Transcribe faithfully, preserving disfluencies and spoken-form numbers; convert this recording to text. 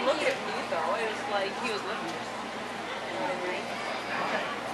look at me though. It was like he was looking.